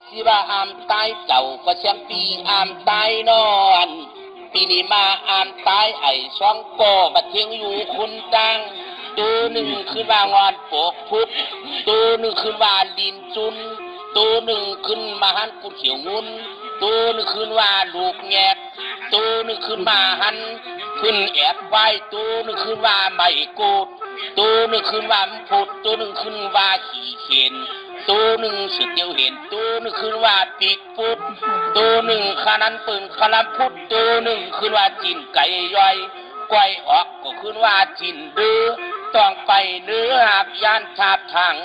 สิว่าอามตายเจ้าก็เสียงปีอามตายนอนปีนี้มาอามตายไอ้สองโกบัดเทียงอยู่คุณตังตัวหนึ่งขึ้นว่างอนปกพุดตัวหนึ่งขึ้นว่าดินจุนตัวหนึ่งขึ้นมาหันกุดเขียวงุนตัวหนึ่งขึ้นว่าลูกแงกตัวหนึ่งขึ้นมาหันขึ้นแอบไว้ตัวหนึ่งขึ้นว่าไม่กูดตัวหนึ่งขึ้นว่าพุดตัวหนึ่งขึ้นว่าขี่เข็นตัวหนึ่งสุดเดียวเห็นตัวหนึ่งขึ้นว่าปีกพุดตัวหนึ่งขนันปืนขลับพุดตัวหนึ่งขึ้นว่าจินไก่ย่อยไกวออกก็ขึ้นว่าจินดื้อต้องไปเนื้อหักยานทาบทาง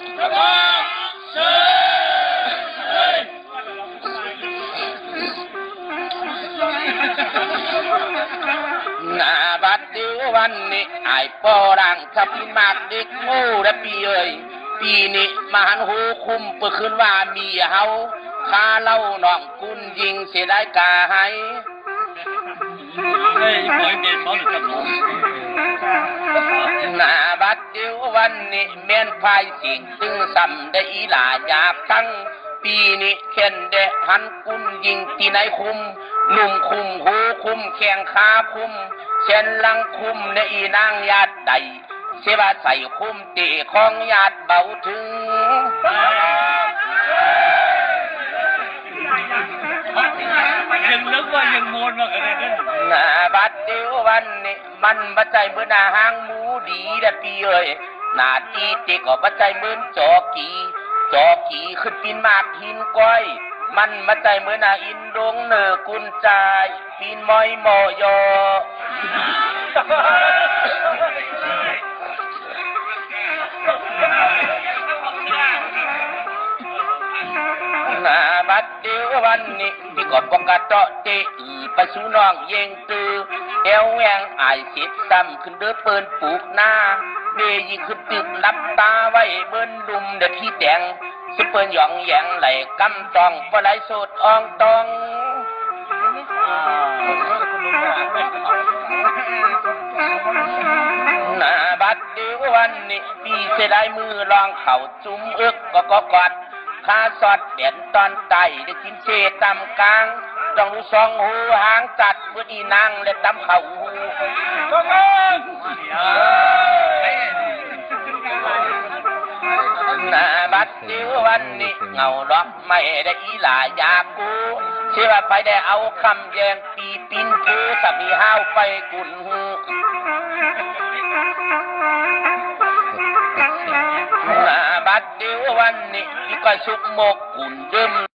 หน้าบัดเดียววันนี้ไอ้ปอรังขับพิมากเด็กงูและปีเอ้ยปีนี้มาหันหูคุมเปิดขึ้นว่ามีเฮาคาเล่าน้องกุนยิงเสียได้กาให้หน้าบัดเดียววันนี้แม่นพายสิ่งตึงซ้ำได้อีหลาหยาบตั้งปีนี้เข็นเดะหันกุนยิงตีไหนคุมหนุ่มคุมหูคุมแข้งขาคุมเช่นลังคุมในอีนางญาติใดเสบาใส่คุมตีของญาติเบาถึงยังนึกว่ายังโมนมากันเลยกันหน้าบัดเดียววันนี้มันบัดใจเมื่อหน้าหางหมูดีและปีเอ้ยหน้าตีตีก็บัดใจเหมือนจอกีขึ้นปีนมากหินก้อยมันบัดใจเหมือนหน้าอินดงเนอกุนใจปีนมอยมอยอหน้าบัดเดียววันนี้ที่กอบปกติเตะไปสู่น้องเยงตือเอวแหวงอายเสียดซ้ำขึ้นเดือเปินปลูกหน้าเบยิงขึ้นตึกลับตาไว้เบิ้นดุมเด็ดที่แดงสิเปิ้นหยองแยงไหลกำตองปลายโสดอ่องตองหน้าบัดเดียววันนี้ปีเสียได้มือลองเข่าจุ้มเอึกก็กอดข้าสอดเด่นตอนไตได้กินเศษตำกลางจ้องดูสองหูหางจัดเมื่ออีนางและตำเข่าหูหน้าบัดเดียววันนี้เงาล็อกไม่ได้อีหลายากูเชื่อว่าไปได้เอาคำแยงปีปินกูสับมีห้าวไปกุนหน้าบัดเดียววันนี้ที่ก็ชุกโมกกุนเดิม